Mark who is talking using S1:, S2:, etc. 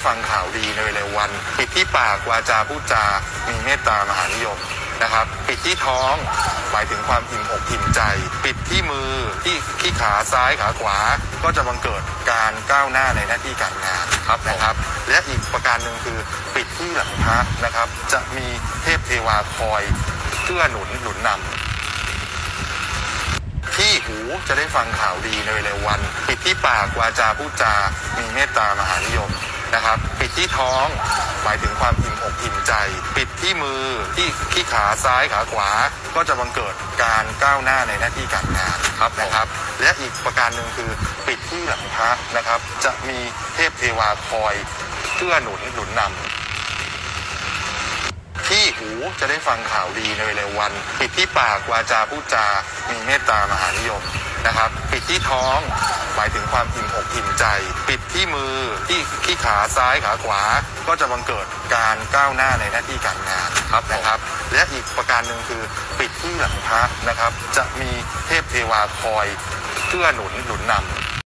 S1: ฟังข่าวดีในเร็ววันปิดที่ปากวาจาพูดจามีเมตตามหานิยมนะครับปิดที่ท้องหมายถึงความอิ่มอกอิ่มใจปิดที่มือที่ขาซ้ายขาขวาก็จะบังเกิดการก้าวหน้าในหน้าที่การงานนะครับและอีกประการหนึ่งคือปิดที่หลังพระนะครับจะมีเทพเทวาคอยเกื้อหนุนนำที่หูจะได้ฟังข่าวดีในเร็ววันปิดที่ปากวาจาพูดจามีเมตตามหานิยมนะครับปิดที่ท้องหมายถึงความอิ่มอกอิ่มใจปิดที่มือที่ขาซ้ายขาขวาก็จะบังเกิดการก้าวหน้าในหน้าที่การงานนะครับและอีกประการหนึ่งคือปิดที่หลังพระนะครับจะมีเทพเทวาคอยเกื้อหนุนนำที่หูจะได้ฟังข่าวดีในเร็ววันปิดที่ปากวาจาพูดจามีเมตตามหานิยมนะครับปิดที่ท้องหมายถึงความอิ่มอกอิ่มใจปิดที่มือที่ขาซ้ายขาขวาก็จะบังเกิดการก้าวหน้าในหน้าที่การงานนะครับและอีกประการหนึ่งคือปิดที่หลังพระนะครับจะมีเทพเทวาคอยเกื้อหนุนนำ